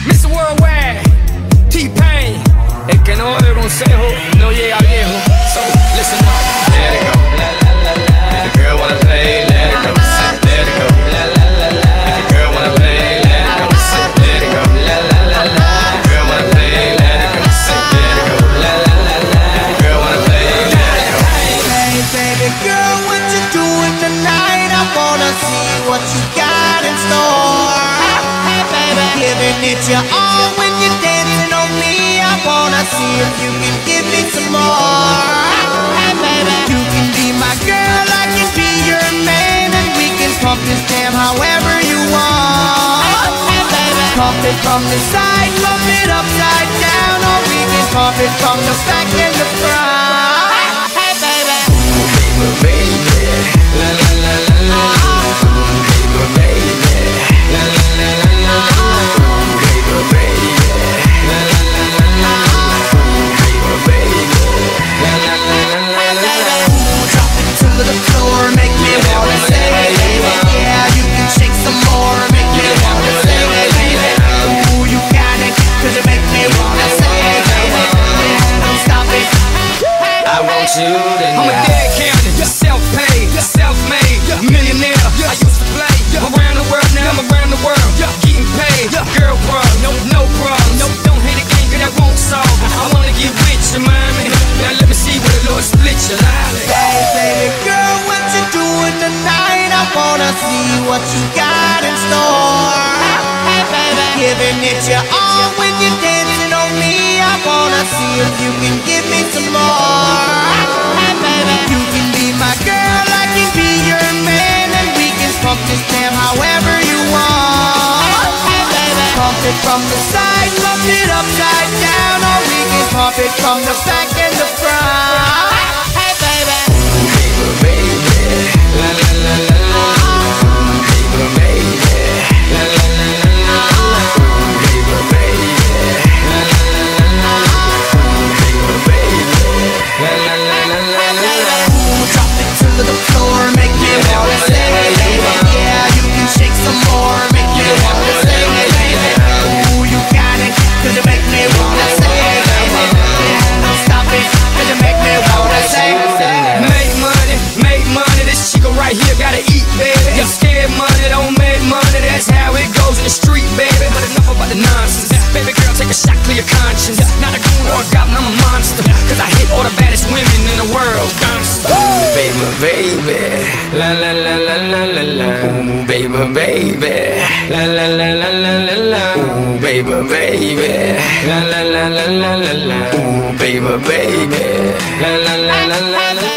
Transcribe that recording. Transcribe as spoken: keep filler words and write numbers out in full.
mister Worldwide, T-Pain. El que no oye consejo no llega viejo. So, listen up. Let it go. La la la la. If the girl wanna play, let it go. Let it go. La la la la. If the girl wanna play, let it go. Let it go. La la la la. If the girl wanna play, let it go. Let it go. La la la la. If the girl wanna play, let it go. Hey baby girl, what you doing tonight? I wanna see what you got in store. Hey baby, giving it your all when you're dancing on me. I wanna see if you can give me some more. Hey baby, you can be my girl, I can be your man, and we can pump this jam however you want. Hey baby, pump it from the side, pump it upside down, or we can pump it from the back and the front. Hey baby, Baby, la la la la la. Baby, baby, la la la la la. Baby, baby, la la la la la. Baby, baby, la la la la la. drop it to the floor, make me wanna say, yeah, you can shake some more, make me wanna say, ooh, you got it, cause you make me wanna say, don't stop it. I want you tonight. I'm a dead candidate, you're self-paid, you're self-made, millionaire. I used to play around the world, now I'm around the world, getting paid. Girl, bro, no, no problem, no, don't hate a game, cause that won't solve. I wanna get rich, you mind me? Now let me see where the Lord split your life. Hey baby girl, what you doing tonight? I wanna see what you got in store. Hey baby, giving it your all when you're dancing on me. I wanna see if you can give me some more. Hey baby, you can be my girl, I can be your man, and we can pump this jam however you want. Hey baby, pump it from the side, pump it upside down, or we can pump it from the back and the front. Hey baby, Baby, la la la la la. Baby, baby, la la la la la. Baby, baby, la la la la la. Baby, baby, la la la la la. drop it to the floor, make me wanna say, yeah, you can shake some more, make me wanna say, ooh, you got it, cause you make me wanna say, don't stop it, cause you make me wanna say. Make money, make money, this chico right here gotta eat, baby. You're scared money, don't make money, that's how it goes in the street, baby. But enough about the nonsense, baby girl, take a shot, clear your conscience. Not a goon or a goblin, I'm a monster, cause I hit all the baddest women in the world. Ooh, baby, baby, la la la la la la la. Ooh, baby, baby, la la la la la la la. Ooh, baby, baby, la la la la la la la. Ooh, baby, baby, la la la la la la.